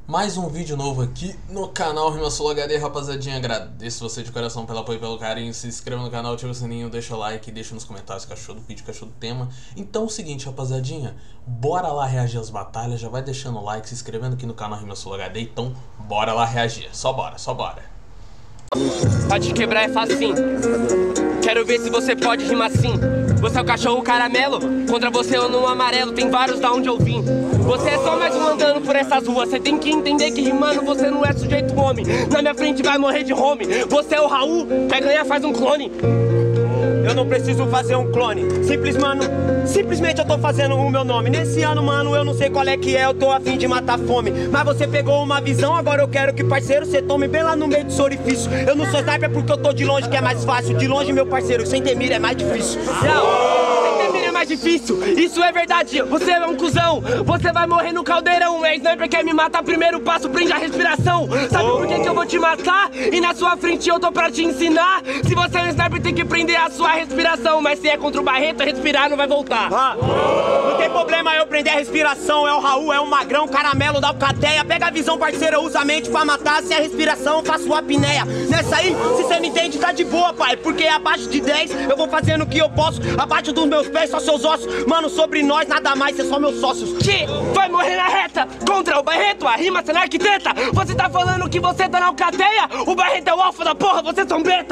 Mais um vídeo novo aqui no canal Rima Solo HD, rapaziadinha. Agradeço você de coração pelo apoio e pelo carinho. Se inscreva no canal, ativa o sininho, deixa o like, deixa nos comentários o que achou do vídeo, o que achou do tema. Então é o seguinte, rapaziadinha, bora lá reagir às batalhas. Já vai deixando o like, se inscrevendo aqui no canal Rima Solo HD. Então bora lá reagir, só bora, só bora. Pra te quebrar é facinho. Quero ver se você pode rimar assim. Você é o cachorro caramelo, contra você eu no amarelo. Tem vários da onde eu vim. Você é só mais um andando por essas ruas. Você tem que entender que rimando você não é sujeito homem. Na minha frente vai morrer de home. Você é o Raul, quer ganhar faz um clone. Eu não preciso fazer um clone. Simplesmente eu tô fazendo o meu nome. Nesse ano, mano, eu não sei qual é que é. Eu tô a fim de matar fome. Mas você pegou uma visão, agora eu quero que, parceiro, você tome bem lá no meio do seu orifício. Eu não sou sniper porque eu tô de longe, que é mais fácil. De longe, meu parceiro, sem ter mira é mais difícil. Sem ter mira é mais difícil, isso é verdade. Você é um cuzão, você vai morrer no caldeirão. É sniper quer me matar, primeiro passo, prende a respiração. Sabe por que eu vou te matar? E na sua frente eu tô pra te ensinar. Se você é um sniper tem que prender a sua respiração. Mas se é contra o Barreto, respirar não vai voltar. Não tem problema eu prender a respiração. É o Raul, é o magrão, caramelo da alcateia. Pega a visão, parceira, usa a mente pra matar. Se é respiração, faço a apneia. Nessa aí, se você não entende, tá de boa, pai. Porque abaixo de 10 eu vou fazendo o que eu posso. Abaixo dos meus pés, só seus ossos. Mano, sobre nós, nada mais, cê só meus sócios. Que vai morrer na reta contra o Barreto, a rima sendo arquiteta. Você tá falando que você tá na alcateia? O Barreto é o alfa da porra, vocês são beta.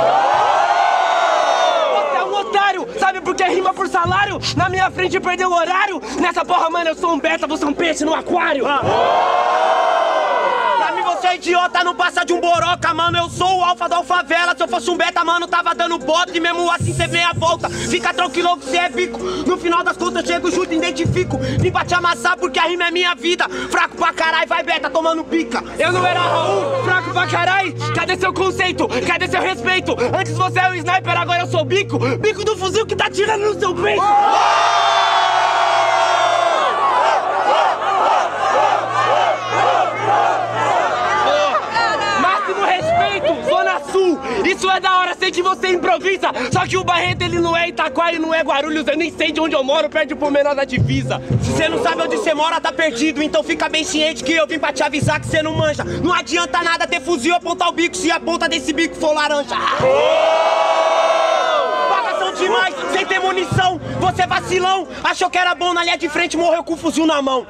Otário, sabe por que rima por salário? Na minha frente perdeu o horário. Nessa porra, mano, eu sou um beta, você é um peixe no aquário. Pra mim você é idiota, não passa de um boroca, mano. Eu sou o alfa da alfavela. Se eu fosse um beta, mano, tava dando bote. Mesmo assim cê vem a volta. Fica tranquilo que cê é bico. No final das contas chego junto, identifico. Vim pra te amassar porque a rima é minha vida. Fraco pra caralho, vai beta, tomando pica. Eu não era Raul, fraco pra caralho. Cadê seu conceito? Cadê seu respeito? Antes você é o sniper, agora eu sou o bico. Bico do fuzil que tá tirando no seu peito. Isso é da hora, sei que você improvisa. Só que o Barreto, ele não é Itaquá e não é Guarulhos. Eu nem sei de onde eu moro, perto pro menor da divisa. Se você não sabe onde você mora, tá perdido. Então fica bem ciente que eu vim pra te avisar que você não manja. Não adianta nada ter fuzil, apontar o bico se a ponta desse bico for laranja. Pagação demais, sem ter munição. Você vacilão, achou que era bom na linha de frente, morreu com o fuzil na mão.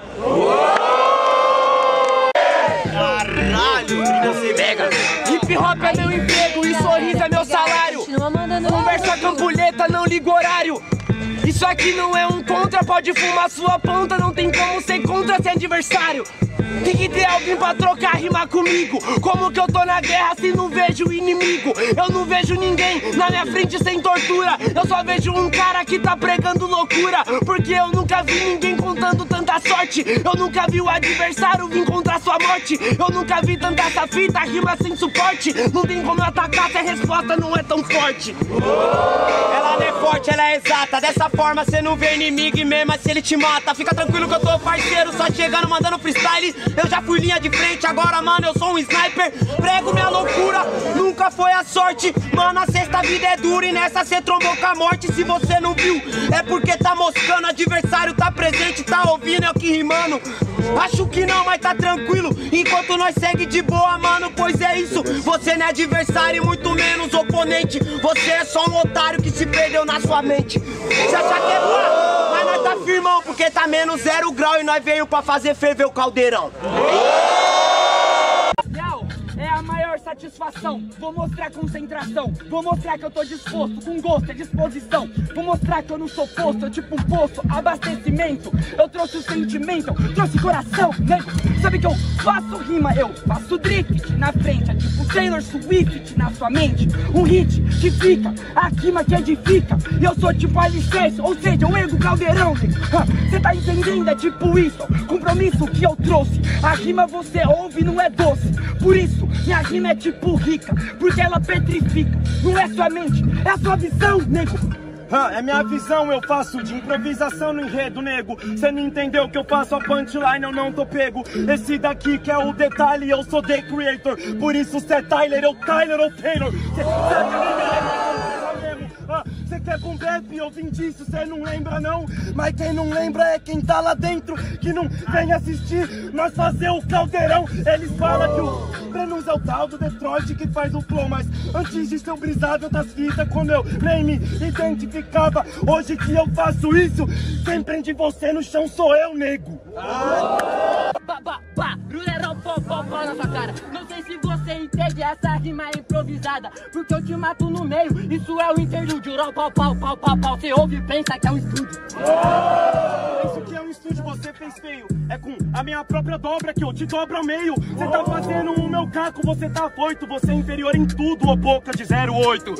Caralho, você mega. Hip hop é meu emprego e sorriso é meu salário. Conversa campulheta, não ligo horário. Isso aqui não é um contra, pode fumar sua ponta. Não tem como ser contra ser adversário. Tem que ter alguém pra trocar rima comigo. Como que eu tô na guerra se não vejo inimigo? Eu não vejo ninguém na minha frente sem tortura. Eu só vejo um cara que tá pregando loucura. Porque eu nunca vi ninguém contando tanta sorte. Eu nunca vi o adversário vir contra sua morte. Eu nunca vi tanta essa fita, rima sem suporte. Não tem como eu atacar se a resposta não é tão forte. Ela não é forte, ela é exata. Dessa forma cê não vê inimigo e mesmo se ele te mata. Fica tranquilo que eu tô parceiro, só chegando mandando freestyle. Eu já fui linha de frente, agora, mano, eu sou um sniper. Prego minha loucura, nunca foi a sorte. Mano, a sexta vida é dura e nessa cê trombou com a morte. Se você não viu, é porque tá moscando. Adversário tá presente, tá ouvindo, eu que rimando. Acho que não, mas tá tranquilo. Enquanto nós segue de boa, mano, pois é isso. Você não é adversário e muito menos oponente. Você é só um otário que se perdeu na sua mente. Você acha que é pá? Mas nós tá firmão, porque tá menos 0 grau e nós veio pra fazer ferver o caldeirão. É a maior satisfação. Vou mostrar concentração. Vou mostrar que eu tô disposto, com gosto, é disposição. Vou mostrar que eu não sou posto, eu tipo um poço, abastecimento. Eu trouxe o sentimento, eu trouxe coração, nego. Sabe que eu faço rima, eu faço drift na frente. É tipo Taylor Swift na sua mente. Um hit que fica, a rima que edifica. E eu sou tipo alicerce, ou seja, eu ergo caldeirão, nego. Cê tá entendendo? É tipo isso, compromisso que eu trouxe. A rima você ouve, não é doce. Por isso, minha rima é tipo rica, porque ela petrifica. Não é sua mente, é a sua visão, nego. É minha visão, eu faço de improvisação no enredo, nego. Cê não entendeu que eu faço a punchline, eu não tô pego. Esse daqui que é o detalhe, eu sou The Creator. Por isso cê é Tyler, eu Tyler ou Taylor. Cê é boom bap, eu vim disso, cê não lembra não? Mas quem não lembra é quem tá lá dentro, que não vem assistir nós fazer o caldeirão. Eles falam que o Brenus é o tal do Detroit que faz o flow, mas antes de ser o brisado das fitas, como eu nem me identificava. Hoje que eu faço isso, quem prende você no chão sou eu, nego. Rulerão, pó na sua cara. Não sei se você entende essa rima improvisada, porque eu te mato no meio, isso é o interlúdio. Pau, você ouve e pensa que é um estúdio. Isso que é um estúdio, você fez feio. É com a minha própria dobra que eu te dobro ao meio. Você tá fazendo o meu caco, você tá afoito. Você é inferior em tudo, ô boca de 08.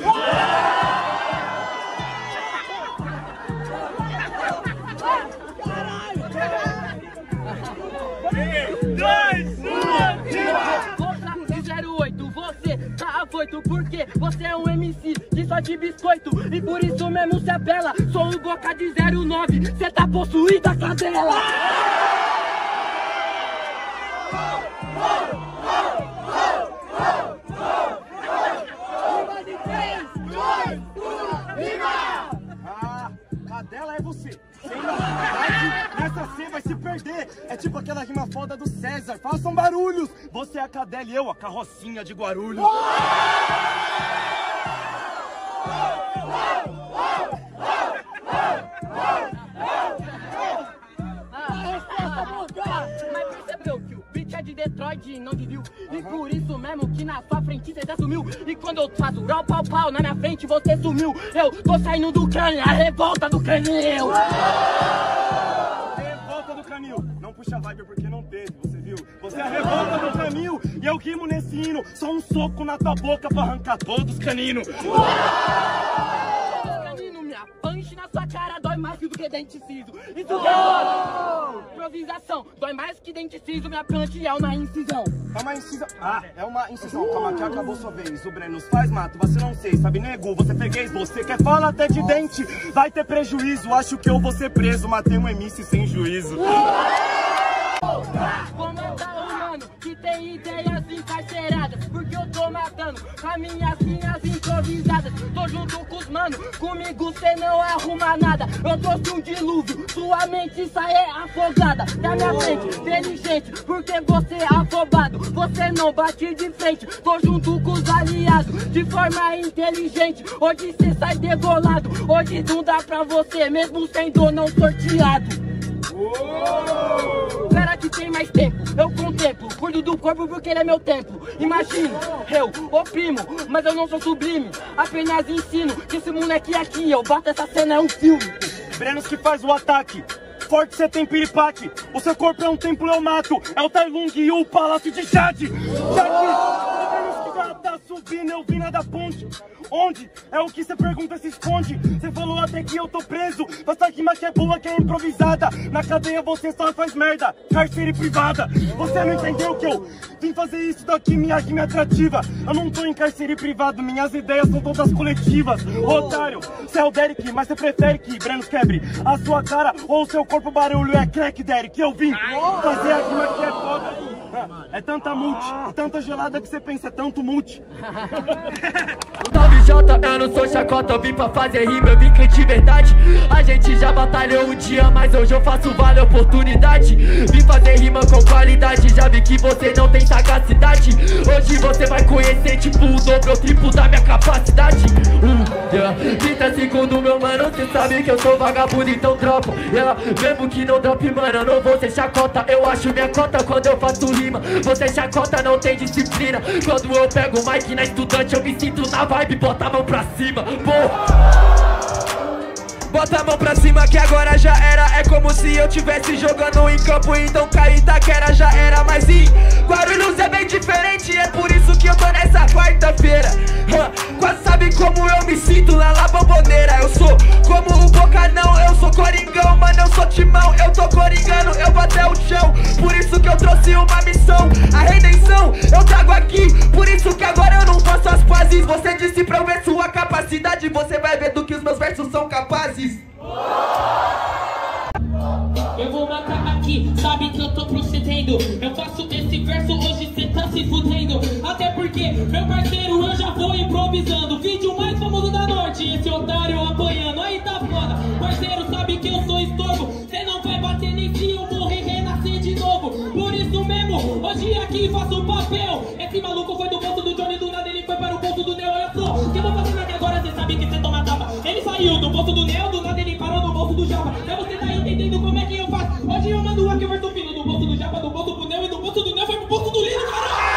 Você tá afoito porque você é um MC que só de biscoito, e por isso mesmo cê apela. Sou o boca de 09, cê tá possuída, cadela. Cadela é você. Sem maldade, nessa C vai se perder. É tipo aquela rima foda do César. Façam barulhos. Você é a cadela e eu a carrocinha de Guarulhos. Mas percebeu que o beat é de Detroit e não de Rio, e por isso mesmo que na sua frente você já sumiu. E quando eu faço rau pau na minha frente você sumiu. Eu tô saindo do crânio, a revolta do canil. Revolta do canil. Não puxa vibe porque não teve, você viu? Você é a revolta do canil e eu rimo nesse hino. Só um soco na tua boca pra arrancar todos os caninos. Minha punch na sua cara dói mais do que dente ciso. Isso que é foda. Improvisação dói mais que dente ciso. Minha punch é uma incisão. É uma incisão. Ah, é uma incisão. Calma que acabou sua vez. O Brenus faz mato, você não sei. Sabe, nego, você freguês. Você quer falar até de dente. Vai ter prejuízo. Acho que eu vou ser preso. Matei um MC sem juízo. Vou matar um mano que tem ideias encarceradas, porque eu tô matando com as minhas linhas improvisadas. Tô junto com os mano, comigo cê não arruma nada. Eu trouxe um dilúvio, sua mente sai afogada. Da minha frente, inteligente, porque você é afobado. Você não bate de frente, tô junto com os aliados de forma inteligente. Hoje cê sai degolado, hoje não dá pra você, mesmo sendo não sorteado. Espera que tem mais tempo, eu contemplo, cuido do corpo porque ele é meu templo. Imagino, eu oprimo, mas eu não sou sublime. Apenas ensino que esse moleque aqui, eu bato essa cena, é um filme. Brenus que faz o ataque. Forte você tem piripate. O seu corpo é um templo, eu mato. É o Tai Lung e o Palácio de Jade. Brenus que já tá subindo, eu vim lá da ponte. Onde? É o que você pergunta, se esconde. Você falou até que eu tô preso. Basta rima que é boa, que é improvisada. Na cadeia você só faz merda. Cárcere privada. Você não entendeu que eu vim fazer isso daqui, minha rima é atrativa. Eu não tô em cárcere privado, minhas ideias são todas coletivas. Otário, você é o Derek, mas você prefere que Brenus quebre a sua cara ou o seu corpo barulho é crack, Derek. Eu vim fazer a rima que é foda. É tanta multi, tanta gelada que você pensa, é tanto multi. Salve Jota, eu não sou chacota, eu vim pra fazer rima, eu vim de verdade. A gente já batalhou um dia, mas hoje eu faço vale a oportunidade. Vim fazer rima com qualidade, já vi que você não tem sagacidade. Hoje você vai conhecer tipo o dobro ou triplo da minha capacidade. 30 segundos, meu mano, cê sabe que eu sou vagabundo, então dropa. Mesmo que não drope, mano, eu não vou ser chacota. Eu acho minha cota quando eu faço rima. Você chacota, não tem disciplina. Quando eu pego o mic na estudante, eu me sinto na vibe, bota a mão pra cima, bota a mão pra cima que agora já era. É como se eu tivesse jogando em campo, então cair Itaquera já era. Mas em Guarulhos é bem diferente, é por isso que eu tô nessa quarta-feira. Quase sabe como eu me sinto lá na Bomboneira. Eu sou como o Boca não, eu sou coringão, mano, eu sou timão. Eu tô coringando, eu vou até o chão. Por isso que eu trouxe uma missão, a redenção eu trago aqui. Por isso que agora eu não faço as pazes. Você disse pra eu ver sua capacidade, você vai ver do que os meus versos são capazes. eu vou matar aqui, sabe que eu tô procedendo. Eu faço esse verso, hoje cê tá se fudendo. Até porque, meu parceiro, eu já vou improvisando. Vídeo mais famoso da Norte, esse otário apanhando. Aí tá foda, parceiro, sabe que eu sou estorvo. Cê não vai bater nem se eu morrer e renascer de novo. Por isso mesmo, hoje aqui faço o papel. Esse maluco foi do bolso do Johnny, do nada ele foi para o bolso do Neo. Olha só, que eu vou fazer nada agora, cê sabe que cê toma tapa. Ele saiu do bolso do Neo, do nada ele parou no bolso do Japa. Então você tá entendendo como é que eu faço? Hoje eu mando aqui o verso fino do bolso do Japa, do bolso pro Neo, e do bolso do Neo foi pro bolso do Lino, caralho!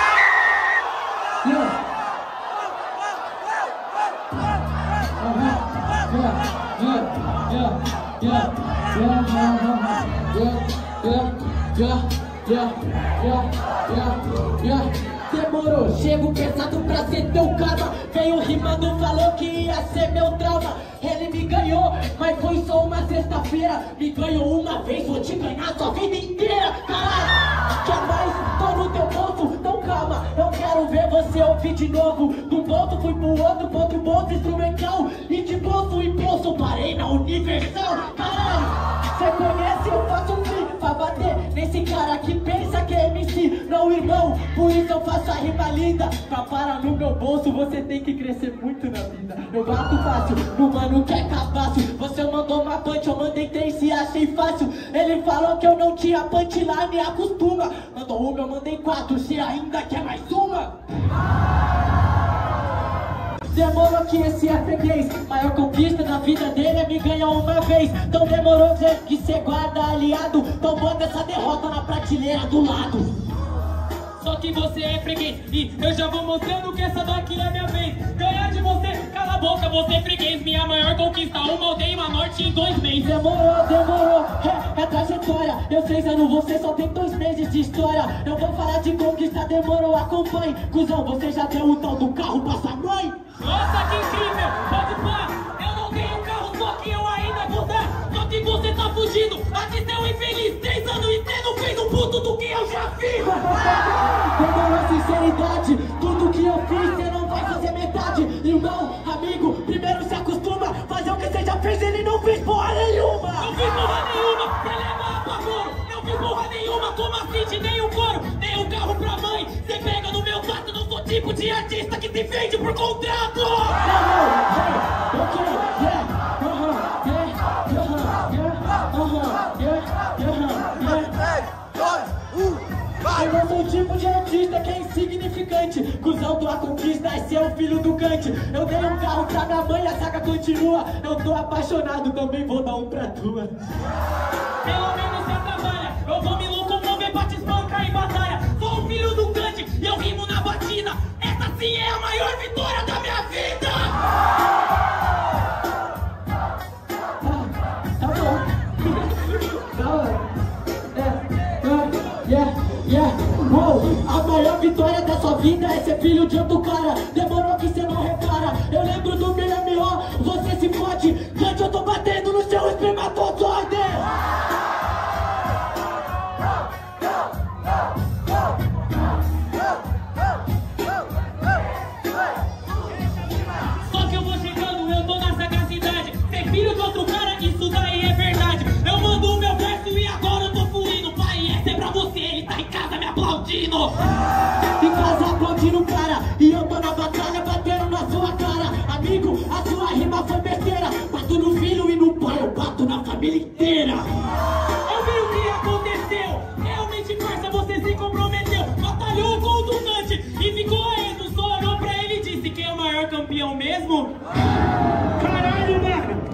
Demorou, chego pesado pra ser teu karma. Veio rimando, falou que ia ser meu trauma. Ele me ganhou, mas foi só uma sexta-feira. Me ganhou uma vez, vou te ganhar sua vida inteira. Caralho, quer mais? Tô no teu bolso, então calma. Eu quero ver você ouvir de novo. Do bolso fui pro outro bolso instrumental. E de bolso em bolso parei na Universal. Caralho, cê conhece, eu faço um fim pra bater nesse cara que pensa que é MC. Não, irmão, por isso eu faço a rima linda. Pra parar no meu bolso você tem que crescer muito na vida. Eu bato fácil, no mano que é cabaço. Você mandou uma punch, eu mandei 3 e achei fácil. Ele falou que eu não tinha punchline, acostuma. Mandou uma, eu mandei 4, você ainda quer mais uma? Demorou que esse é freguês. Maior conquista da vida dele é me ganhar uma vez. Então demorou que cê guarda aliado. Então bota essa derrota na prateleira do lado. Só que você é freguês e eu já vou mostrando que essa daqui é minha vez. Ganhar de você, cala a boca, você é freguês. Minha maior conquista, uma aldeia e uma norte em 2 meses. Demorou, é trajetória. Eu 6 anos, você só tem 2 meses de história. Eu vou falar de conquista, demorou, acompanhe. Cusão, você já deu o tal do carro pra sua mãe? Nossa, que incrível, pode pá. Eu não tenho carro, só que eu ainda vou dar. Só que você tá fugindo, aqui seu infeliz. 3 anos e você não fez um puto do que eu já fiz. Demorou sinceridade, tudo que eu fiz cê não vai fazer metade. Irmão, amigo, primeiro se acostuma. Fazer o que você já fez, ele não fez porra nenhuma. Não fiz porra nenhuma, você leva apavoro. Não fiz porra nenhuma, como assim, te dei um couro. Dei um carro pra mãe, você pega no meu quarto. Não sou tipo de artista que se vende por contrato. Eu não sou o tipo de artista que é insignificante. Cusão tua conquista é ser o filho do Kant. Eu dei um carro pra minha mãe, a saga continua. Eu tô apaixonado, também vou dar um pra tua. Pelo menos você trabalha, eu vou me locomover pra te espancar em batalha. Sou o filho do Kant e eu rimo na batida. Essa sim é a maior vitória da minha vida. Tá bom. Da hora. Wow, a maior vitória da sua vida é ser filho de outro cara. Demorou que cê não repara. Eu lembro do meu M.O., você se fode. Cante, eu tô batendo no seu espermatozoide. Só que eu vou chegando, eu tô na sagacidade. Ser filho de outro cara, isso daí é verdade. Eu mando o meu verso e agora eu tô fluindo. Pai, essa é pra você, ele tá em casa me aplaudindo. Em casa aplaudindo o cara. E eu tô na batalha batendo na sua cara. Amigo, a sua rima foi besteira. Bato no filho e no pai, eu bato na família inteira. Eu vi o que aconteceu. Realmente, parça, você se comprometeu. Batalhou com o Ducante e ficou a esmo. Só olhou pra ele e disse que é o maior campeão mesmo. Caralho, mano.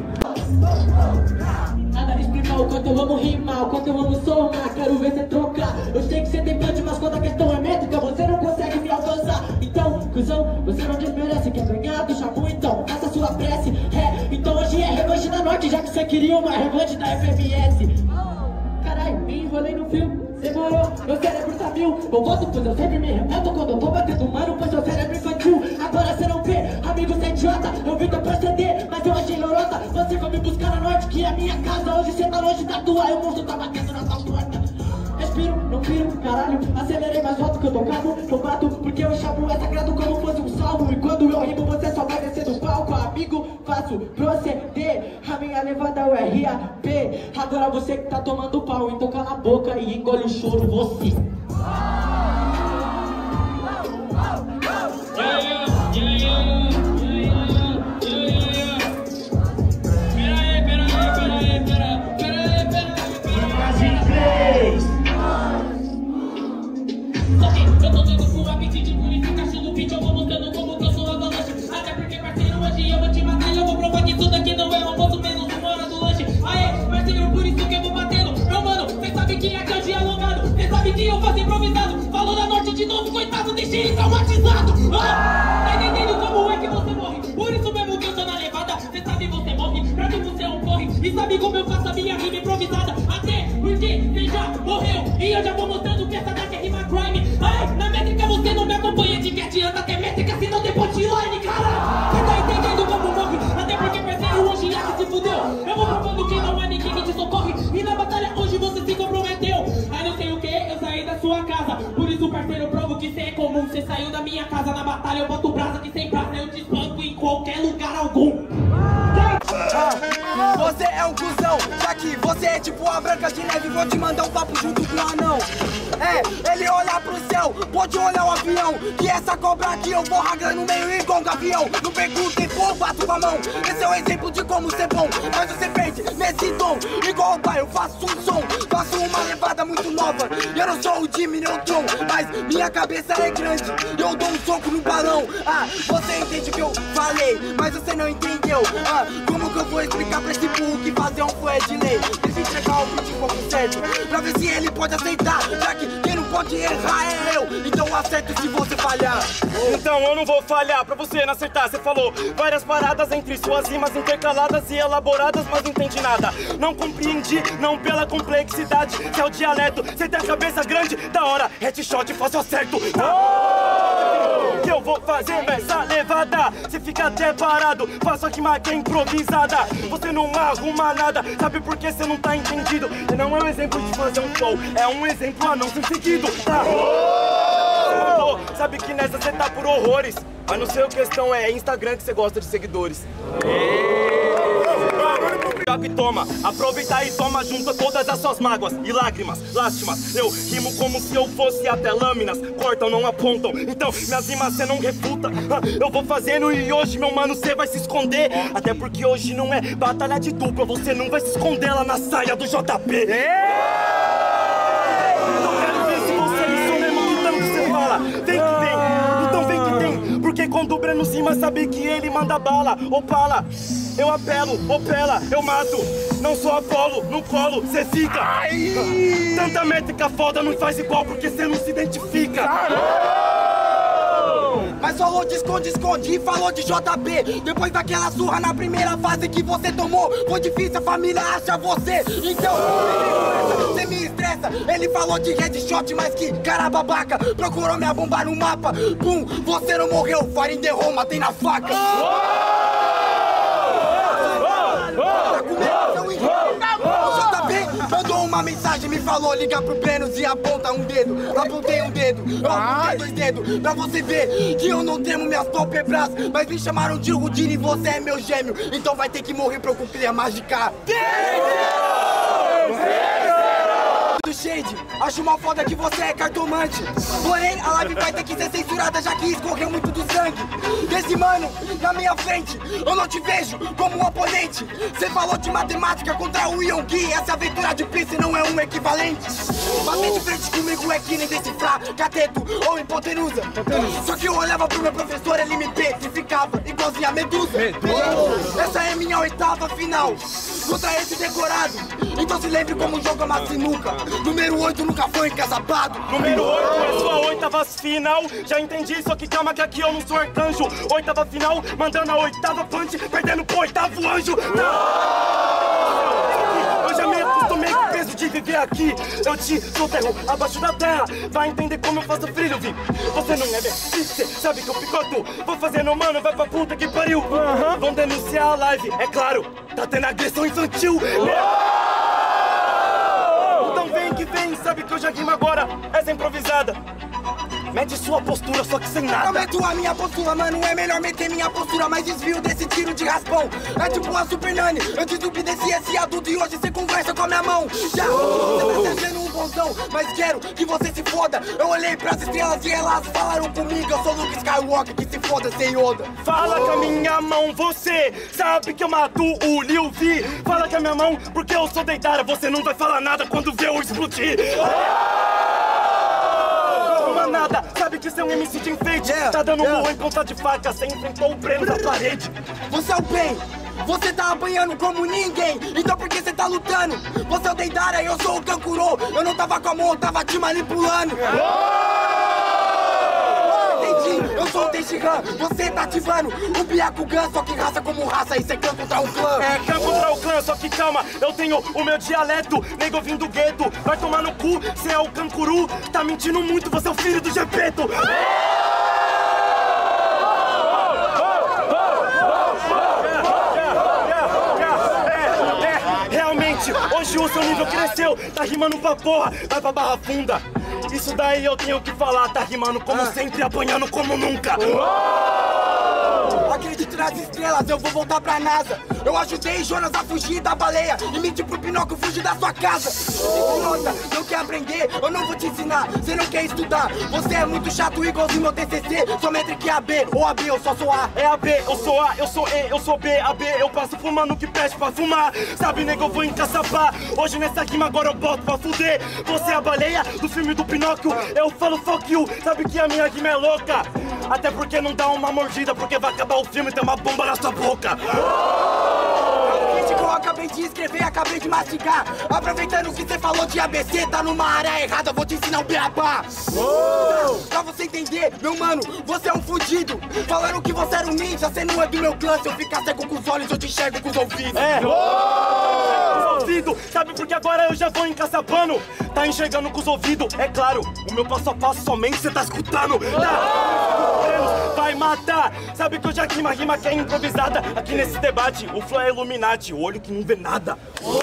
Nada explicar o quanto eu amo rimar, o quanto eu amo somar. Quero ver você trocar. Eu sei que você tem punch, mas quando a questão é métrica, você não consegue me alcançar. Então, cuzão, você não desmerece. Quer ganhar do Jabu, então faça sua prece. Então hoje é revanche da Norte, já que você queria uma revanche da FMS. Caralho, me enrolei no fio. Demorou, meu cérebro tá mil. Eu volto, pois eu sempre me revolto quando eu tô batendo mano, pois seu cérebro infantil. Agora cê não vê, amigo, cê é idiota. Eu vi teu proceder, mas eu achei lorota. Você foi me buscar na Norte, que é minha casa. Hoje cê tá longe da tua, e o monstro tá batendo na tua porta. Respiro, não piro, caralho. Acelerei mais alto que eu tô calmo. Eu bato porque eu chamo é sagrado como fosse um salmo. E quando eu rimo, você só vai descer do palco. amigo, faço proceder. A minha levada é o RAP. Agora você que tá tomando pau, então cala a boca e engole o choro, você. Eu tô doido com apetite de polícia, cachorro do beat, eu vou mostrando como que eu sou avalanche. Até porque, parceiro, hoje eu vou te matar e eu vou provar que tudo aqui não é almoço, menos uma hora do lanche. Aê, parceiro, por isso que eu vou batendo. Meu mano, cê sabe que aqui é o dialogado, cê sabe que eu faço improvisado. Falou da norte de novo, coitado, deixei ele traumatizado. Tá entendendo como é que você morre? Por isso mesmo que eu tô na levada, cê sabe você morre, pra mim você é um porre. E sabe como eu faço a minha rima improvisada? Até porque você já morreu e eu já vou mostrando que essa daqui é rima crime. Ai, na métrica você não me acompanha, de que adianta até métrica se não tem punchline, cara. Você tá entendendo como morre? Até porque parceiro hoje é que se fudeu. Eu vou provando que não há ninguém que te socorre. E na batalha hoje você se comprometeu. Ai, não sei o que, eu saí da sua casa. Por isso, parceiro, eu provo que cê é comum. Você saiu da minha casa na batalha, eu boto brasa que sem praça eu te espanco em qualquer lugar algum. Você é um cuzão, já que você é tipo a Branca de Neve, vou te mandar um papo junto com o anão. É, ele olha pro céu, pode olhar o avião, que essa cobra aqui eu vou ragando no meio igual um gavião. Não perguntem, pô, bato com a mão, esse é o exemplo de como ser bom. Mas você perde nesse tom, igual o pai, eu faço um som, faço uma levada muito nova. Eu não sou o Jimmy Neutron, mas minha cabeça é grande, eu dou um soco no balão. Ah, você entende o que eu falei, mas você não entendeu. Ah, como que eu vou explicar pra esse burro que fazer um fã é de lei? Deixa eu entregar o beat como certo, pra ver se ele pode aceitar, já que quem não pode errar é eu, então acerto se você falhar. Então eu não vou falhar, pra você não acertar. Você falou várias paradas entre suas rimas intercaladas e elaboradas, mas não entendi nada. Não compreendi, não pela complexidade, se é o dialeto, você tem a cabeça grande, da hora, headshot, faço acerto. Que eu vou fazer nessa levada, você fica até parado, faço a rima que é improvisada. Você não arruma nada, sabe por que você não tá entendido? Não é um exemplo de fazer um flow, é um exemplo a não ser seguido, tá? Sabe que nessa você tá por horrores, mas não sei o questão é Instagram que você gosta de seguidores. E toma, aproveita e toma, junta todas as suas mágoas e lágrimas, lástimas. Eu rimo como se eu fosse até lâminas, cortam, não apontam, então minhas rimas cê não refuta. Eu vou fazendo e hoje, meu mano, cê vai se esconder. Até porque hoje não é batalha de dupla, você não vai se esconder lá na saia do JP. Não quero ver se você é isso mesmo do tanto que cê fala. Vem que vem, então vem que tem, porque quando o Breno Cima sabe que ele manda bala, opala. Eu apelo, opela, eu mato. Não sou Apolo, no colo, cê fica. Ai. Tanta métrica foda não faz igual porque cê não se identifica. Mas falou de esconde, esconde e falou de JP. Depois daquela surra na primeira fase que você tomou, foi difícil, a família acha você. Então, você me estressa. Ele falou de headshot, mas que cara babaca. Procurou minha bomba no mapa. Pum, você não morreu, fire in the hole, matei na faca. Mandou uma mensagem, me falou, liga pro Brenos e aponta um dedo. Apontei um dedo, eu apontei 2 dedos, pra você ver que eu não tremo minhas pálpebras. Mas me chamaram de Rudine e você é meu gêmeo, então vai ter que morrer pra eu cumprir a mágica. Do Shade, acho mal foda que você é cartomante. Porém, a live vai ter que ser censurada, já que escorreu muito do sangue desse mano na minha frente. Eu não te vejo como um oponente. Você falou de matemática contra o Yonggi. Essa aventura de Prince não é um equivalente. Bater de frente comigo é que nem decifrar cateto ou hipotenusa. Só que eu olhava pro meu professor, ele me petrificava igualzinho a Medusa. Essa é minha 8ª final contra esse decorado. Então se lembre como joga uma sinuca. Número 8 nunca foi encasapado. Número 8 é sua 8ª final. Já entendi, só que calma que aqui eu não sou arcanjo. 8ª final, mandando a 8ª punch, perdendo pro 8º anjo. Eu já me acostumei com o peso de viver aqui. Eu te soterro abaixo da terra. Vai entender como eu faço frio, vi. Você não é cê sabe que eu picoto. Vou fazendo, mano, vai pra puta que pariu. Vão denunciar a live, é claro. Tá tendo agressão infantil. Então vem que vem, sabe que eu já rimo agora. Essa é improvisada. mete sua postura, só que sem nada. Eu meto a minha postura, mano, é melhor meter minha postura, mas desvio desse tiro de raspão. É tipo a Super Nani, eu desobedeci esse adulto e hoje cê conversa com a minha mão. Já, você tá sendo um bonzão, mas quero que você se foda. Eu olhei pras estrelas e elas falaram comigo, eu sou Luke Skywalker, que se foda sem Yoda. Fala com a minha mão, você sabe que eu mato o Liu V. Fala com a minha mão, porque eu sou Deidara, você não vai falar nada quando vê eu explodir. Nada, sabe que você é um MC de enfeite. Tá dando boa em ponta de faca, você enfrentou o Breno da parede. Você é o bem, você tá apanhando como ninguém, então por que você tá lutando? Você é o Deidara, eu sou o Kankuro. Eu não tava com a mão, eu tava te manipulando. Entendi, eu sou o Tenshinhan, você tá ativando o Byakugan, só que raça como raça, isso é clã contra o clã. É clã contra o clã, só que calma, eu tenho o meu dialeto, nego vindo do gueto. Vai tomar no cu, cê é o Kankuro, tá mentindo muito, você é o filho do Gepeto. Realmente, hoje o seu nível cresceu, tá rimando pra porra, vai pra Barra Funda. Isso daí eu tenho que falar, tá rimando como sempre, apanhando como nunca. Acredito nas estrelas, eu vou voltar pra NASA. Eu ajudei Jonas a fugir da baleia e menti pro Pinóquio fugir da sua casa. Idiota, não quer aprender? Eu não vou te ensinar. Você não quer estudar? Você é muito chato, igualzinho meu TCC. Sua métrica é AB, ou AB, eu só sou A. É AB, eu sou A, eu sou E, eu sou B, AB. Eu passo fumando o que pede pra fumar. Sabe, nego, eu vou encaçapar. Hoje nessa rima agora eu boto pra fuder. Você é a baleia do filme do Pinóquio. Eu falo fuck you, sabe que a minha rima é louca. Até porque não dá uma mordida, porque vai acabar o filme e tem uma bomba na sua boca. Eu acabei de escrever, acabei de mastigar. Aproveitando que você falou de ABC, tá numa área errada, eu vou te ensinar o beabá. Pra você entender, meu mano, você é um fudido. Falaram que você era um ninja, você não é do meu clã. Se eu ficar cego com os olhos, eu te enxergo com os ouvidos. Com os ouvidos, sabe porque agora eu já vou encaçapando. Tá enxergando com os ouvidos, é claro. O meu passo a passo somente você tá escutando. Vai matar, sabe que eu já rima que é improvisada. Aqui nesse debate, o flow é Illuminati, o olho que não vê nada.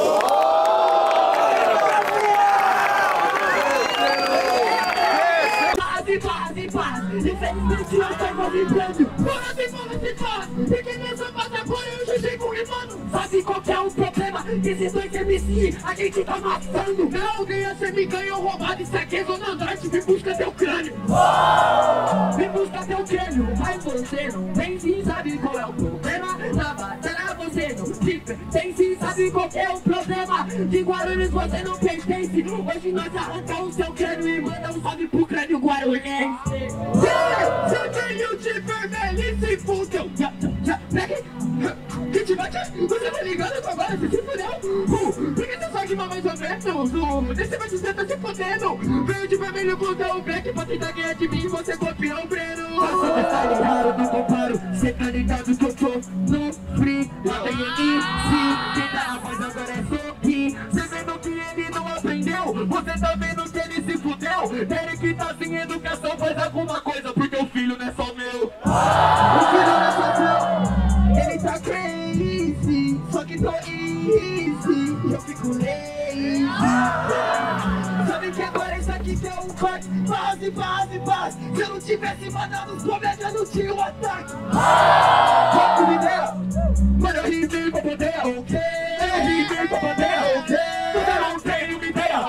Infelizmente eu tava vivendo. E quem nessa passa agora eu já chego rimando. Sabe qual que é o problema? Esses dois MC a gente tá matando. Não ganha, cê me ganhou roubado. Isso aqui é Zona Norte, me busca teu crânio. Me busca teu crânio. Mas você não tem sim, sabe qual é o problema? Na batalha você não te tem sim, sabe qual que é o problema? De Guarulhos você não pertence. Hoje nós arrancamos o seu crânio e manda um salve pro crânio guarulhense. Seu crânio de vermelho e se fudeu. Que te bate? Você tá ligado com agora? Você se fudeu? Por que você só rima mais ou menos? Desse vai dizer, tá se fudendo. Veio de vermelho, mudou o black pra tentar ganhar de mim. Você copiou o Breno. Você tá ligado, não comparo. Você tá ligado que eu tô no free. Lá tem MC. Quem tá na voz agora é sorrir. Você vendo que ele não aprendeu. Você tá vendo que ele se fudeu. Ele que tá sem educação faz alguma coisa. Porque o filho não é só meu. O filho não é só meu. Ele tá crazy. Só que tô easy. Eu fico lazy. Sabe que agora isso aqui que é um corte. Base. Se eu não tivesse mandado os comédias, não tinha um ataque. Qual que ideia? Mano, eu rimei pra poder, ok? Eu rimei pra poder, ok? Eu não tenho uma ideia.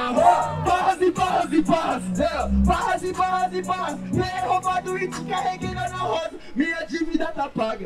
Barras. Me é roubado e te carreguei na rosa. Minha dívida tá paga.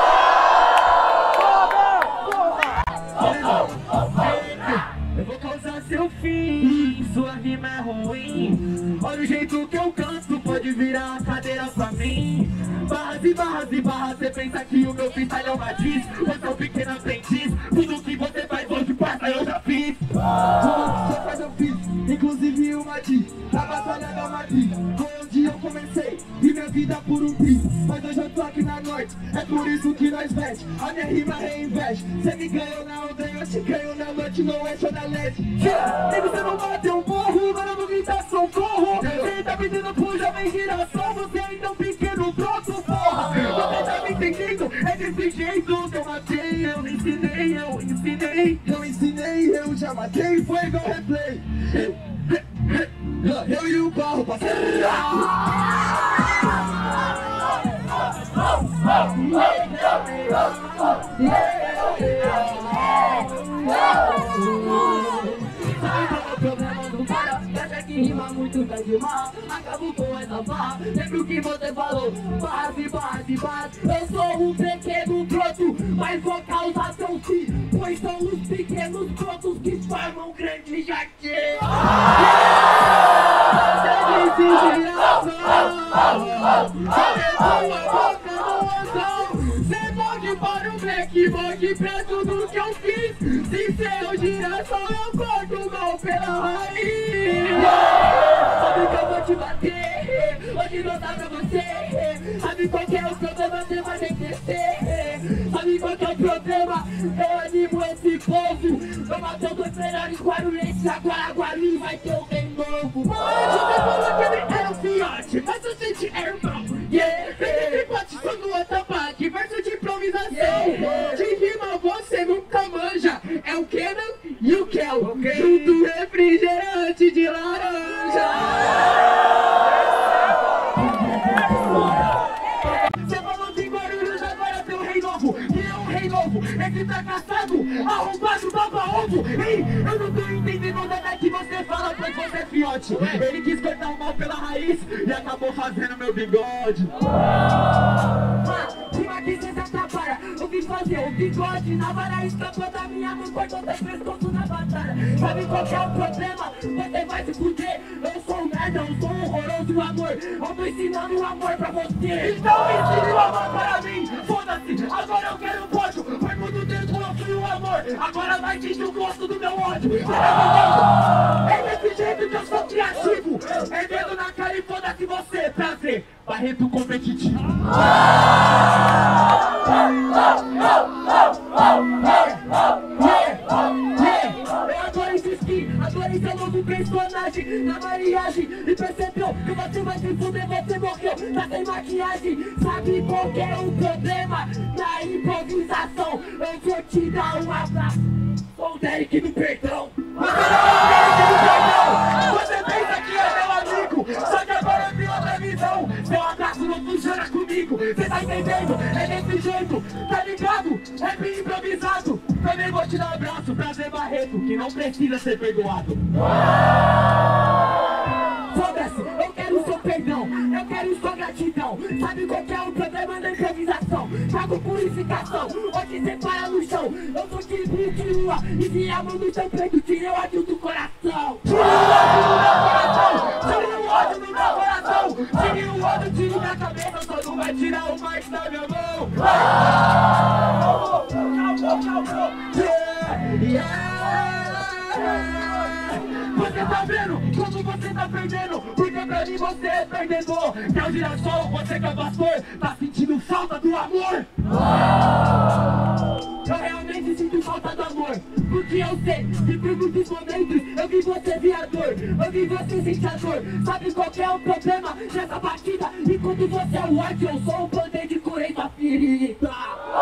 Eu vou causar seu fim, sua rima é ruim. Olha o jeito que eu canto, pode virar a cadeira pra mim. Barras, você pensa que o meu freestyle é uma diz. Eu sou pequeno aprendiz, tudo que você faz hoje passa eu já fiz. Só faz eu fiz, inclusive uma diz. Na batalha da Madrid, onde eu comecei, e minha vida por um bis. Mas hoje eu tô aqui na noite, é por isso que nós veste. A minha rima reinveste, cê me ganhou na onda, eu te ganho na noite, não é show da LED. E você não bateu um morro, agora eu vou gritar socorro. Você tá pedindo pro jovem girassol, você ainda é um pequeno broto, porra. Você tá me entendendo, é desse jeito que eu matei, eu ensinei, eu já matei, foi igual replay. Eu e o barro, parceiro. Problema não para, acha que rima muito tá de mal. Acabo com essa barra, lembra o que você falou. Base, base, base. Eu sou um pequeno broto, mas vou causar seu fim, pois são os pequenos brotos que formam grande jardim. Cê pode para o black, pode pra tudo que eu fiz. Se seu girassol eu corto mal pela raiz. Sabe que eu vou te bater, hoje não dá pra você. Sabe qual que é o problema, você vai descer. Sabe qual que é o problema, eu animo esse povo. Eu matei 2 melhores guarulhenses, agora Guarulhos vai ter um rei novo. Você falou que ele era um fiote, mas a gente é irmão. Esse pote só no ataque, verso de improvisação. De rima você nunca manja, é o Kenan e o Kel, junto refrigerante de laranja. Você falou de Guarulhos, agora tem um rei novo. E é um rei novo, esse fracassado, arrombado, baba ovo. Ei, eu não tô entendendo nada que você fala, pois você é fiote. Ele quis cortar o mal pela raiz e acabou fazendo meu bigode. Rima que cê se atrapalha, eu vim fazer o bigode na vara, escapou da minha mão, cortou teu pescoço na batalha. Sabe qual que é o problema? Você vai se fuder. Eu sou um merda, eu sou um horroroso amor. Eu tô ensinando o amor pra você. Então ensine o amor para mim. Foda-se, agora eu quero um pódio. Foi muito desgosto e o amor agora vai sentir o gosto do meu ódio. É desse jeito que eu sou criativo. É dedo na cara e foda-se você. Prazer, Barreto competitivo. Eu adoro esse skin, adoro esse novo personagem na mariagem. E percebeu que você vai se fuder, você morreu, tá sem maquiagem. Sabe qual que é o problema? Na improvisação, eu vou te dar um abraço. Sou o Derek do perdão. Você pensa que é meu amigo, só que agora eu tenho outra visão. Seu abraço não funciona comigo, cê tá entendendo? É desse jeito, tá ligado? É bem improvisado. Também vou te dar um abraço, prazer Barreto, que não precisa ser perdoado. Foda-se, eu quero seu perdão, eu quero sua gratidão. Sabe qual que é o problema da improvisação? Trago purificação, hoje cê para no chão. Eu sou de lua, e se a mão no seu peito, tirei o ódio do coração. Tirei o ódio do meu coração, tirei o ódio, tire da cabeça, só não vai tirar o mais da minha mão. Você tá vendo como você tá perdendo? Porque pra mim você é perdedor. Que é o girassol, você que é pastor, tá sentindo falta do amor? Eu realmente sinto falta do amor, porque eu sei que por muitos momentos eu vi você viador, eu vi você sentir a dor. Sabe qual que é o problema nessa batida? Enquanto você é o ódio, eu sou um band-aid, curei sua ferida.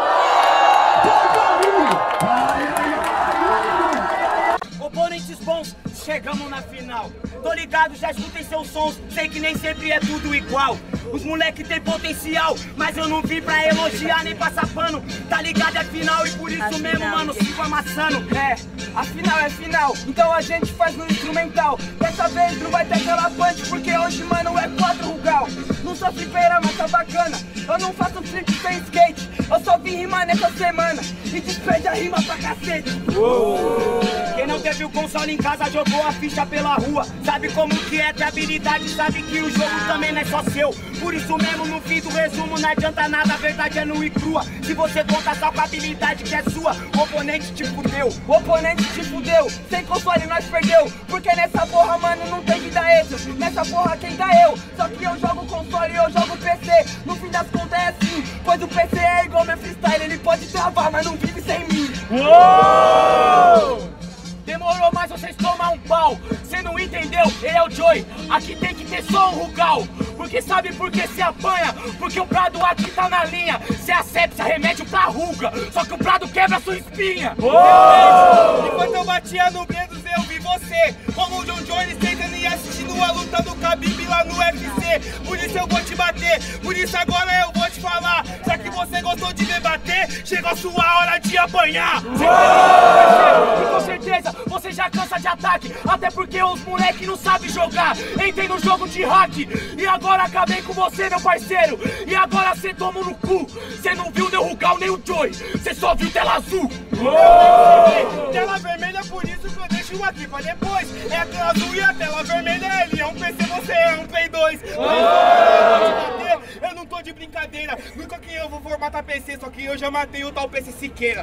Oponentes bons, chegamos na final. Tô ligado, já escutei seus sons, sei que nem sempre é tudo igual. Os moleque tem potencial, mas eu não vim pra elogiar nem passar pano. Tá ligado, é final e por isso mesmo, mano, sigo amassando. É, a final é final, então a gente faz no instrumental. Dessa vez não vai ter aquela punch, porque hoje, mano, é 4 rugal. Não sou flipeira, mas tá bacana. Eu não faço flip sem skate, eu só vim rimar nessa semana e despede a rima pra cacete. Quem não teve o console em casa jogou a ficha pela rua. Sabe como que é ter habilidade, sabe que o jogo também não é só seu. Por isso mesmo no fim do resumo não adianta nada, a verdade é nua e crua. Se você conta só com a habilidade que é sua, o oponente te fudeu. O oponente te fudeu, sem console nós perdeu. Porque nessa porra, mano, não tem que dar esse. Nessa porra quem dá eu, só que eu jogo console e eu jogo PC. No fim das contas é assim, pois o PC é igual meu freestyle. Ele pode travar, mas não vive sem mim. Uou! Demorou, mas vocês tomam um pau. Cê não entendeu? Ele é o Joey. Aqui tem que ter só um rugal. Porque sabe por que se apanha? Porque o prado aqui tá na linha. Se asepsia, remédio pra ruga. Só que o prado quebra sua espinha. Enquanto eu batia no Bredos, eu vi você como o John Jones tentando e assistindo a luta do Khabib lá no UFC. Por isso eu vou te bater, por isso agora eu vou te te falar. Já que você gostou de debater, chegou a sua hora de apanhar. E com certeza você já cansa de ataque, até porque os moleque não sabem jogar. Entrei no jogo de hack e agora acabei com você, meu parceiro. E agora cê toma no cu. Cê não viu nem o Rugal nem o Joy, cê só viu tela azul. Tela vermelha, por isso que eu deixo aqui pra depois. É a tela azul e a tela vermelha. Ele é um PC, você é um Play 2. Eu não tô de brincadeira. Nunca que eu vou formatar PC, só que eu já matei o tal PC Siqueira.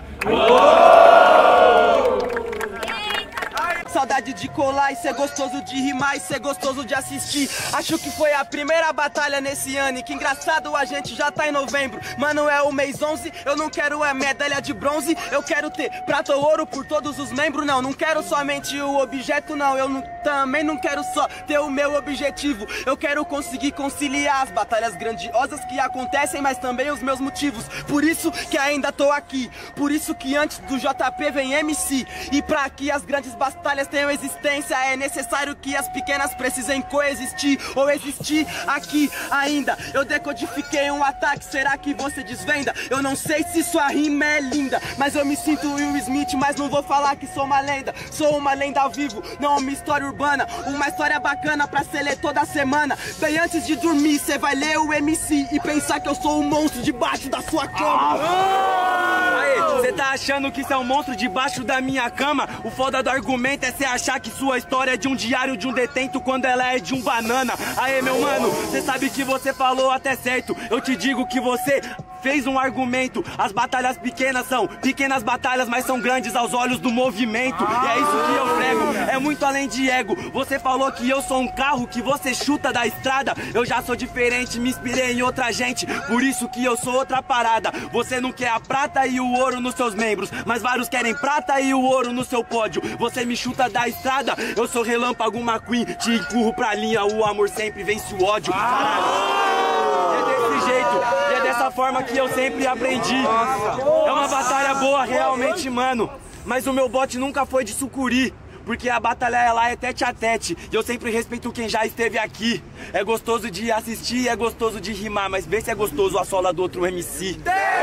Saudade de colar e ser gostoso de rimar e ser gostoso de assistir. Acho que foi a primeira batalha nesse ano e que engraçado, a gente já tá em novembro. Mano, é o mês 11, eu não quero a medalha de bronze. Eu quero ter prata ou ouro por todos os membros. Não quero somente o objeto, não. Eu também não quero só ter o meu objetivo. Eu quero conseguir conciliar as batalhas grandiosas que acontecem, mas também os meus motivos. Por isso que ainda tô aqui. Por isso que antes do JP vem MC. E pra que as grandes batalhas tenham existência, é necessário que as pequenas precisem coexistir ou existir aqui ainda. Eu decodifiquei um ataque, será que você desvenda? Eu não sei se sua rima é linda, mas eu me sinto Will Smith, mas não vou falar que sou uma lenda. Sou uma lenda ao vivo, não uma história urbana. Uma história bacana pra cê ler toda semana. Bem antes de dormir, cê vai ler o MC e pensar que eu sou um monstro debaixo da sua cama. Aê, cê tá achando que isso é um monstro debaixo da minha cama? O foda do argumento é cê achar que sua história é de um diário de um detento quando ela é de um banana. Aê, meu mano, cê sabe que você falou até certo. Eu te digo que você fez um argumento. As batalhas pequenas são pequenas batalhas, mas são grandes aos olhos do movimento. E é isso que eu prego, é muito além de ego. Você falou que eu sou um carro que você chuta da estrada. Eu já sou diferente, me inspirei em outra gente, por isso que eu sou outra parada. Você não quer a prata e o ouro nos seus membros, mas vários querem prata e o ouro no seu pódio. Você me chuta da estrada, eu sou Relâmpago McQueen, te empurro pra linha, o amor sempre vence o ódio. Caralho. É desse jeito, e é dessa forma que eu sempre aprendi. É uma batalha boa realmente, mano, mas o meu bote nunca foi de sucuri, porque a batalha lá é tete a tete, e eu sempre respeito quem já esteve aqui. É gostoso de assistir, é gostoso de rimar, mas vê se é gostoso a sola do outro MC.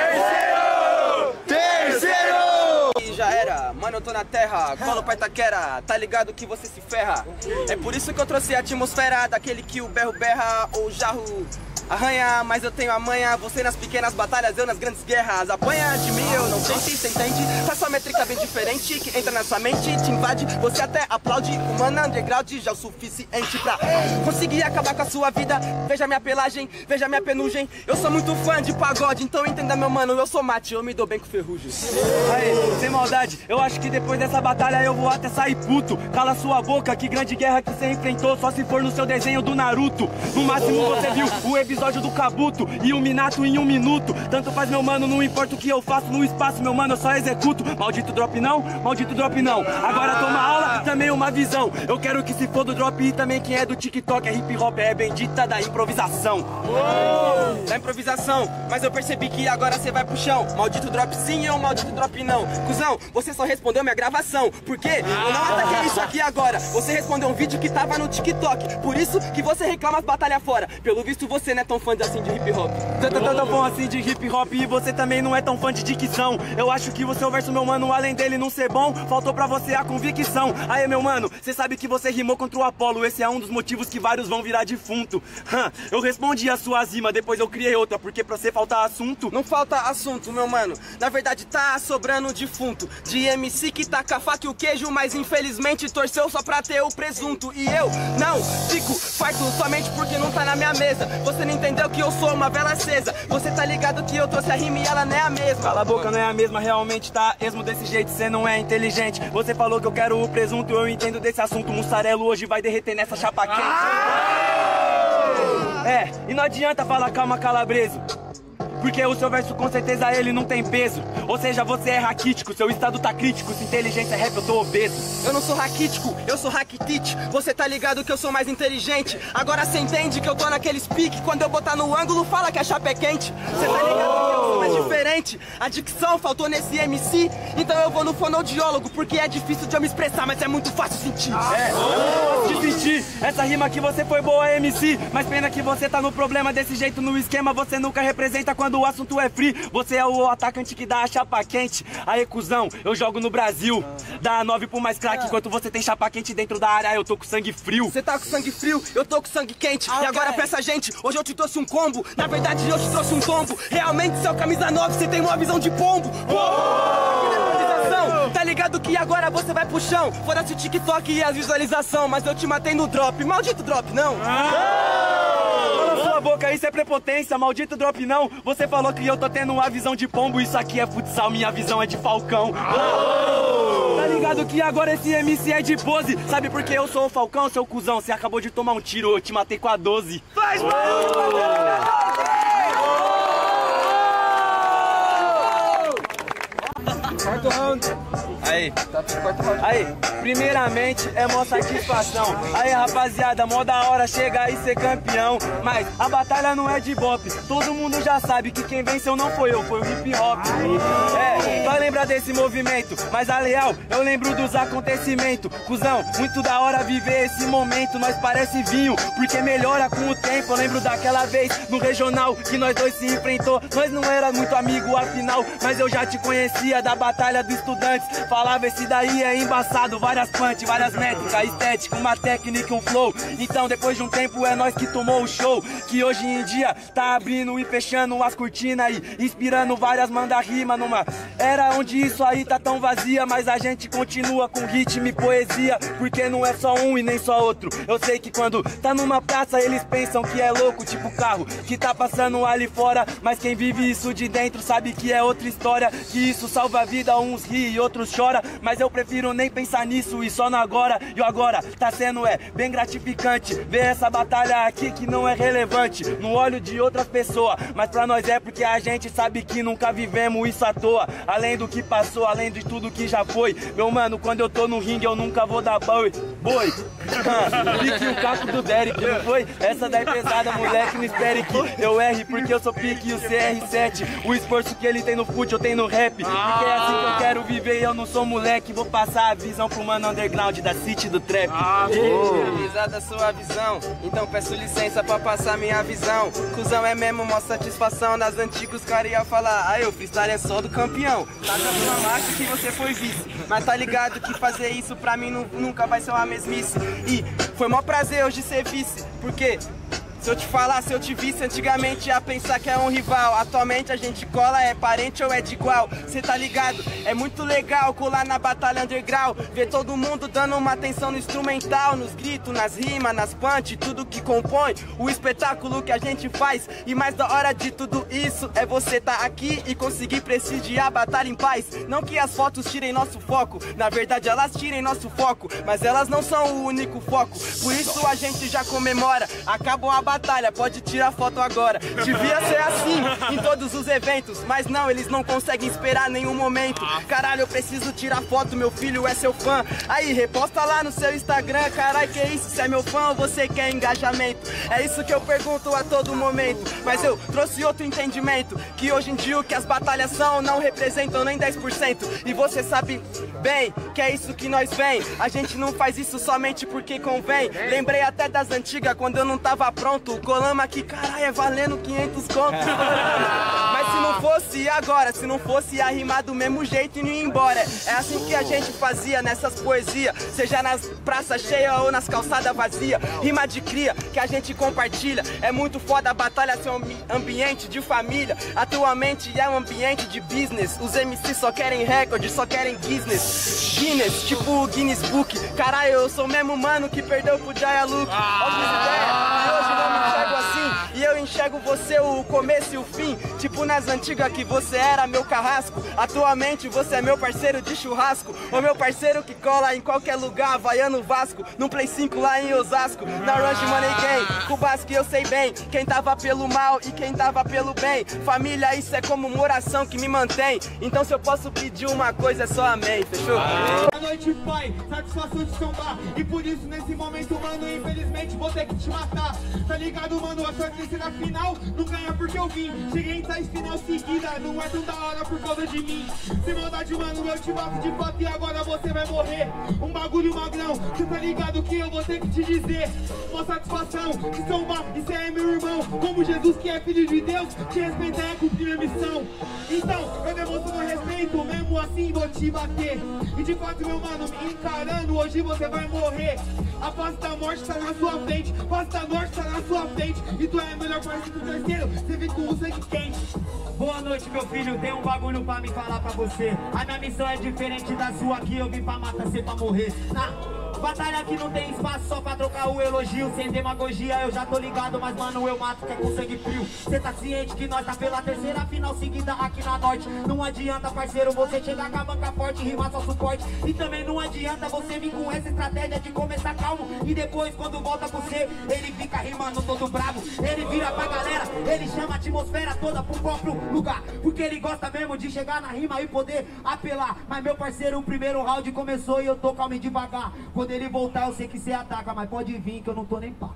Terceiro! E já era, mano, eu tô na terra, colo pra Itaquera, tá ligado que você se ferra. É por isso que eu trouxe a atmosfera daquele que o berro berra ou o jarro arranha, mas eu tenho a manha. Você nas pequenas batalhas, eu nas grandes guerras. Apanha de mim, eu não sei se você entende. Faz sua métrica bem diferente, que entra na sua mente, te invade. Você até aplaude, humano underground já é o suficiente pra conseguir acabar com a sua vida. Veja minha pelagem, veja minha penugem. Eu sou muito fã de pagode, então entenda, meu mano, eu sou mate, eu me dou bem com ferrugem. Aí, sem maldade, eu acho que depois dessa batalha eu vou até sair puto. Cala sua boca, que grande guerra que você enfrentou, só se for no seu desenho do Naruto. No máximo você viu o episódio do Kabuto e o Minato em 1 minuto. Tanto faz, meu mano, não importa o que eu faço no espaço, meu mano, eu só executo. Maldito drop não, maldito drop não. Agora toma aula, também uma visão. Eu quero que se for do drop e também quem é do TikTok. É hip hop, é bendita da improvisação. Da improvisação, mas eu percebi que agora você vai pro chão. Maldito drop sim ou maldito drop não? Cusão, você só respondeu minha gravação. Por quê? Eu não ataquei isso aqui agora. Você respondeu um vídeo que tava no TikTok. Por isso que você reclama as batalhas fora. Pelo visto você não é tão fã assim de hip hop. Tão bom assim de hip hop e você também não é tão fã de dicção. Eu acho que o seu verso, meu mano, além dele não ser bom, faltou pra você a convicção. Aí, meu mano, você sabe que você rimou contra o Apolo. Esse é um dos motivos que vários vão virar defunto. Eu respondi a sua rima, depois eu criei outra, porque pra você falta assunto. Não falta assunto, meu mano. Na verdade tá sobrando defunto. De MC que taca a faca e o queijo, mas infelizmente torceu só pra ter o presunto. E eu não fico farto somente porque não tá na minha mesa. Você não entendeu que eu sou uma vela acesa. Você tá ligado que eu trouxe a rima e ela não é a mesma. Cala a boca, não é a mesma, realmente tá esmo desse jeito, cê não é inteligente. Você falou que eu quero o presunto, eu entendo desse assunto. O mussarelo hoje vai derreter nessa chapa quente. É, e não adianta falar calma, calabreso, porque o seu verso com certeza ele não tem peso. Ou seja, você é raquítico, seu estado tá crítico. Se inteligência é rap, eu tô obeso. Eu não sou raquítico, eu sou raquitite. Você tá ligado que eu sou mais inteligente. Agora cê entende que eu tô naqueles pique. Quando eu botar no ângulo, fala que a chapa é quente. Cê tá ligado que eu sou mais diferente. A dicção faltou nesse MC. Então eu vou no fonoaudiólogo, porque é difícil de eu me expressar, mas é muito fácil sentir. É muito fácil de sentir. Essa rima que você foi boa, MC. Mas pena que você tá no problema desse jeito no esquema. Você nunca representa quando o assunto é free. Você é o atacante que dá a chapa quente. Aí, cuzão, eu jogo no Brasil. Dá a 9 pro mais craque, enquanto você tem chapa quente dentro da área, eu tô com sangue frio. Você tá com sangue frio, eu tô com sangue quente. E agora pra essa gente, hoje eu te trouxe um combo. Na verdade, eu te trouxe um tombo. Realmente, seu camisa 9, você tem uma visão de pombo. Tá ligado que agora você vai pro chão. Foda-se o TikTok e as visualizações, mas eu te matei no drop. Maldito drop, não. Cala sua boca, isso é prepotência, maldito drop não. Você falou que eu tô tendo uma visão de pombo. Isso aqui é futsal, minha visão é de falcão. Tá ligado que agora esse MC é de pose. Sabe por que eu sou o falcão, seu cuzão? Você acabou de tomar um tiro, eu te matei com a 12. Faz barulho! Quarto round. Aí, primeiramente é mó satisfação. Aí, rapaziada, mó da hora chegar e ser campeão. Mas a batalha não é de bop. Todo mundo já sabe que quem venceu não foi eu, foi o hip hop. Vai lembrar desse movimento, mas a leal, eu lembro dos acontecimentos. Cusão, muito da hora viver esse momento. Nós parece vinho, porque melhora com o tempo. Eu lembro daquela vez no regional que nós dois se enfrentou. Nós não era muito amigo afinal, mas eu já te conhecia da batalha dos estudantes. Falava esse daí é embaçado, várias punch, várias métricas, estética, uma técnica, um flow. Então depois de um tempo é nós que tomou o show, que hoje em dia tá abrindo e fechando umas cortinas aí, inspirando várias manda-rima numa era onde isso aí tá tão vazia. Mas a gente continua com ritmo e poesia, porque não é só um e nem só outro. Eu sei que quando tá numa praça eles pensam que é louco, tipo carro que tá passando ali fora. Mas quem vive isso de dentro sabe que é outra história, que isso salva a vida, uns ri e outros chora. Mas eu prefiro nem pensar nisso e só no agora. E o agora tá sendo bem gratificante ver essa batalha aqui que não é relevante no olho de outras pessoas, mas pra nós é porque a gente sabe que nunca vivemos isso à toa. Além do que passou, além de tudo que já foi. Meu mano, quando eu tô no ringue eu nunca vou dar boi. Pique o caco do Derek, não foi? Essa daí pesada, moleque, não espere que eu erre, porque eu sou pique e o CR7. O esforço que ele tem no fute eu tenho no rap, porque é assim que eu quero viver e eu não sou moleque. Vou passar a visão pro mano underground da city do trap. Realizada a sua visão, então peço licença pra passar minha visão. Cusão é mesmo uma satisfação. Nas antigas os caras iam falar, o freestyle é só do campeão. Tá com a marca que você foi vice, mas tá ligado que fazer isso pra mim nunca vai ser uma mesmice. E foi mó prazer hoje ser vice, porque se eu te falar, se eu te visse antigamente ia pensar que é um rival. Atualmente a gente cola, é parente ou é de igual. Cê tá ligado? É muito legal colar na batalha underground, ver todo mundo dando uma atenção no instrumental, nos gritos, nas rimas, nas punch, tudo que compõe o espetáculo que a gente faz. E mais da hora de tudo isso é você tá aqui e conseguir prestigiar a batalha em paz. Não que as fotos tirem nosso foco, na verdade elas tirem nosso foco, mas elas não são o único foco. Por isso a gente já comemora, acabou a batalha, pode tirar foto agora. Devia ser assim em todos os eventos, mas não, eles não conseguem esperar nenhum momento. Caralho, eu preciso tirar foto, meu filho é seu fã. Aí, reposta lá no seu Instagram. Caralho, que isso, se é meu fã ou você quer engajamento? É isso que eu pergunto a todo momento. Mas eu trouxe outro entendimento, que hoje em dia o que as batalhas são não representam nem 10%. E você sabe bem que é isso que nós vem. A gente não faz isso somente porque convém. Lembrei até das antigas, quando eu não tava pronto. O Colama aqui, caralho, é valendo 500 contos. Mas se não fosse agora, se não fosse a rimar do mesmo jeito e não ir embora. É assim que a gente fazia nessas poesias, seja nas praças cheias ou nas calçadas vazias. Rima de cria que a gente compartilha. É muito foda a batalha ser um ambiente de família. Atualmente é um ambiente de business. Os MCs só querem recorde, só querem Guinness. Guinness, tipo o Guinness Book. Caralho, eu sou o mesmo mano que perdeu pro Jaya Luke. Olha as ideias, e hoje não me enxergo assim. E eu enxergo você o começo e o fim. Tipo nas antigas que você era meu carrasco. Atualmente você é meu parceiro de churrasco. O meu parceiro que cola em qualquer lugar, Havaiano Vasco, num Play 5 lá em Osasco. Na Rush Money Gang, com o Basque eu sei bem quem tava pelo mal e quem tava pelo bem. Família, isso é comemoração que me mantém. Então se eu posso pedir uma coisa é só amém, fechou? Boa noite, pai, satisfação de sombar. E por isso nesse momento, mano, infelizmente vou ter que te matar. Tá ligado, mano, a sua terceira final não ganha porque eu vim. Cheguei em tais final seguida, não é tão da hora por causa de mim. Sem maldade, mano, eu te bato de fato e agora você vai morrer. Um bagulho magrão, cê tá ligado que eu vou ter que te dizer. Uma satisfação de sombar, e cê é meu irmão. Como Jesus que é filho de Deus, te respeitar é cumprir minha missão. Então, eu demonstro meu respeito, mesmo assim vou te bater. E de fato, meu mano, me encarando, hoje você vai morrer. A face da morte tá na sua frente, a face da morte tá na sua frente. E tu é melhor parceiro do terceiro, você vem com o sangue quente. Boa noite, meu filho, tem um bagulho pra me falar pra você. A minha missão é diferente da sua, aqui eu vim pra matar, cê pra morrer. Batalha aqui não tem espaço só pra trocar o elogio. Sem demagogia eu já tô ligado, mas mano eu mato que é com sangue frio. Cê tá ciente que nós tá pela terceira final seguida aqui na Norte. Não adianta, parceiro, você chegar com a banca forte, rimar só suporte. E também não adianta você vir com essa estratégia de começar calmo e depois quando volta pro C, ele fica rimando todo bravo. Ele vira pra galera, ele chama a atmosfera toda pro próprio lugar. Porque ele gosta mesmo de chegar na rima e poder apelar. Mas meu parceiro, o primeiro round começou e eu tô calmo e devagar. Quando ele voltar eu sei que cê ataca, mas pode vir que eu não tô nem pá.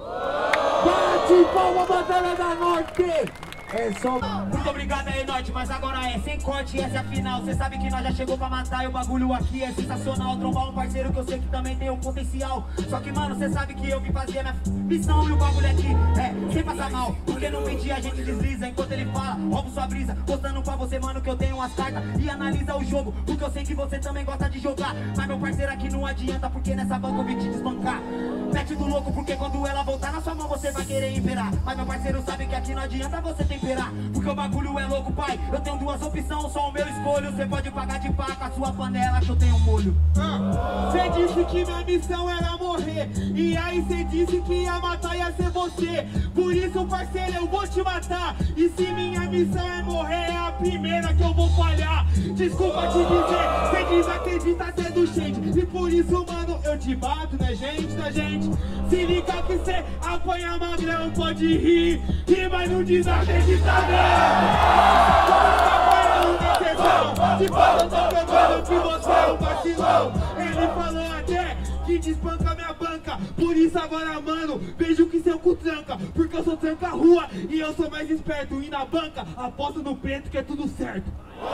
Bate palma, Batalha da Norte! É só... Muito obrigado aí, Norte, mas agora é sem corte, essa é a final. Cê sabe que nós já chegou pra matar e o bagulho aqui é sensacional. Trombar um parceiro que eu sei que também tem um potencial. Só que, mano, cê sabe que eu vim fazer minha missão e o bagulho aqui é sem passar mal. Porque não mentir a gente desliza enquanto ele fala, roubo sua brisa. Mostrando pra você, mano, que eu tenho umas cartas e analisa o jogo, porque eu sei que você também gosta de jogar. Mas meu parceiro aqui não adianta, porque nessa banca eu vim te desbancar. Mete do louco, porque quando ela voltar na sua mão você vai querer imperar. Mas meu parceiro sabe que aqui não adianta você temperar, porque o bagulho é louco, pai. Eu tenho duas opções, só o meu escolho. Você pode pagar de pá com a sua panela que eu tenho molho. Cê disse que minha missão era morrer, e aí cê disse que ia matar ia ser você. Por isso, parceiro, eu vou te matar. E se minha missão é morrer, é a primeira que eu vou falhar. Desculpa te dizer, cê desacredita cê é do shade. E por isso, mano, eu te bato, né, gente, tá, gente? Se liga que cê apanha magrão, pode rir, mas não desacredita não. De fato eu tô provando que você é um vacilão. Ele falou até que desbanca minha banca. Por isso agora, mano, vejo que seu cu tranca. Porque eu sou tranca-rua e eu sou mais esperto. E na banca, aposto no preto que é tudo certo.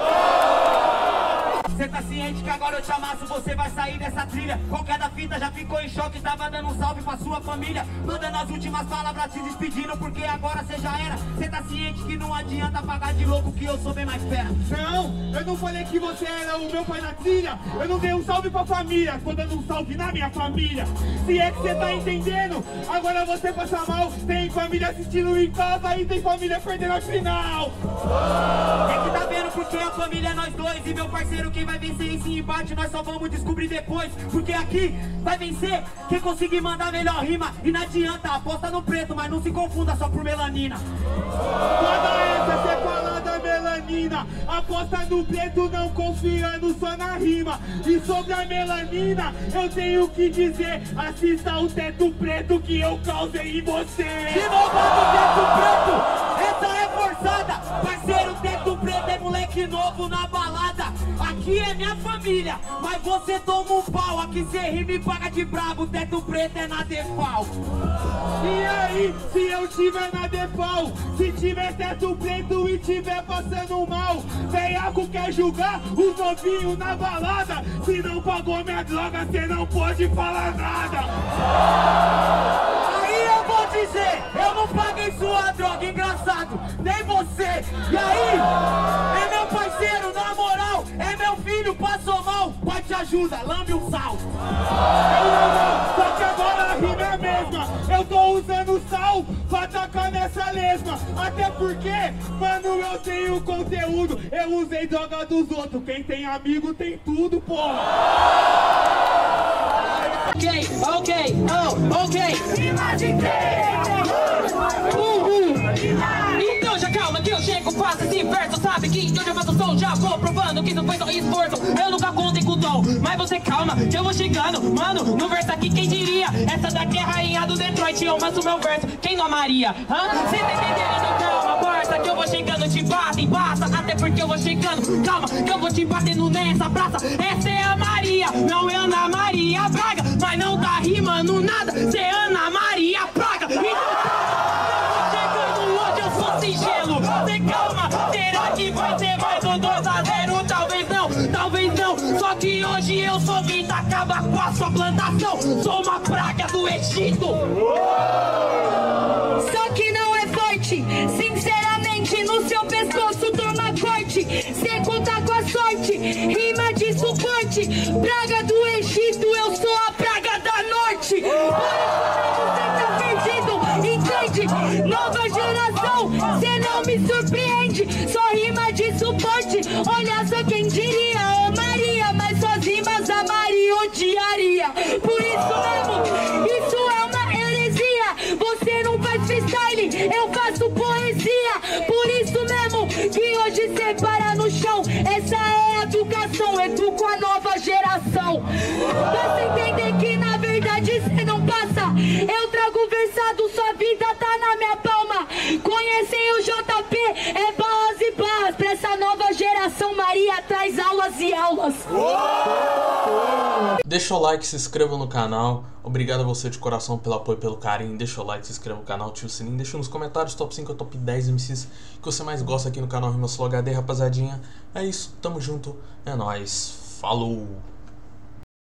Cê tá ciente que agora eu te amasso, você vai sair dessa trilha. Qualquer da fita já ficou em choque, tava dando um salve pra sua família, mandando as últimas palavras se despedindo, porque agora cê já era. Cê tá ciente que não adianta pagar de louco, que eu sou bem mais fera. Não, eu não falei que você era o meu pai na trilha. Eu não dei um salve pra família, tô dando um salve na minha família. Se é que cê tá entendendo, agora você passa mal. Tem família assistindo em casa e tem família perdendo a final. É que tá vendo, porque a família é nós dois. E meu parceiro, quem vai vencer esse embate nós só vamos descobrir depois. Porque aqui vai vencer quem conseguir mandar melhor rima. E não adianta, aposta no preto, mas não se confunda só por melanina. Toda essa cê fala da melanina, aposta no preto não confiando só na rima. E sobre a melanina eu tenho que dizer, assista o Teto Preto que eu causei em você. De novo do Teto Preto, essa é forçada. Parceiro, Teto Preto é moleque novo na balada. Aqui é minha família, mas você toma um pau. Aqui cê rima e paga de brabo, Teto Preto é na defal. E aí, se eu tiver na defal, se tiver Teto Preto e tiver passando mal, veiaco quer julgar os novinhos na balada. Se não pagou minha droga, cê não pode falar nada. Aí eu vou dizer, eu não paguei sua droga, engraçado, nem você. E aí, é meu parceiro, na moral, é meu filho, passou mal, pai te ajuda, lambe um sal. Não, só que agora a rima é a mesma. Eu tô usando sal pra tacar nessa lesma. Até porque, mano, eu tenho conteúdo. Eu usei droga dos outros. Quem tem amigo tem tudo, porra. Ok, ok, oh, ok. Rima de quem? sou, já vou provando que não foi só esforço. Eu nunca contei com o dom, mas você calma, que eu vou chegando. Mano, no verso aqui quem diria? Essa daqui é a rainha do Detroit, eu manso meu verso, quem não amaria? Cê tá entendendo? Então calma, parça, que eu vou chegando, te bata e passa. Até porque eu vou chegando, calma, que eu vou te batendo nessa praça. Essa é a Maria, não é Ana Maria Braga, mas não tá rimando nada, cê é Ana Maria Braga. Hoje eu sou singelo, cê calma, será que vai ser mais um 2-0? Talvez não, só que hoje eu sou quem acaba com a sua plantação. Sou uma praga do Egito. Só que não é forte, sinceramente no seu pescoço toma corte. Seco tá com a sorte, rima de suporte. Praga do Egito, eu sou a praga da norte. Você tá perdido, entende? Nova geração, cê não me surpreende. Só rima de suporte, olha só quem diria. Amaria, mas suas rimas a Maria odiaria. Por isso mesmo, isso é uma heresia. Você não faz freestyle, eu faço poesia. Por isso mesmo, que hoje cê para no chão. Essa é a educação, educo a nova geração. Pra cê entender que na verdade cê não passa. Eu trago versado, sua vida tá na minha palma. Conhecem o JP, é barras e barras. Pra essa nova geração, Maria traz aulas e aulas. Deixa o like, se inscreva no canal. Obrigado a você de coração pelo apoio, pelo carinho. Deixa o like, se inscreva no canal, ativa o sininho. Deixa nos comentários top 5 ou top 10 MCs que você mais gosta aqui no canal Rima Sul HD, rapaziadinha. É isso, tamo junto, é nóis, falou!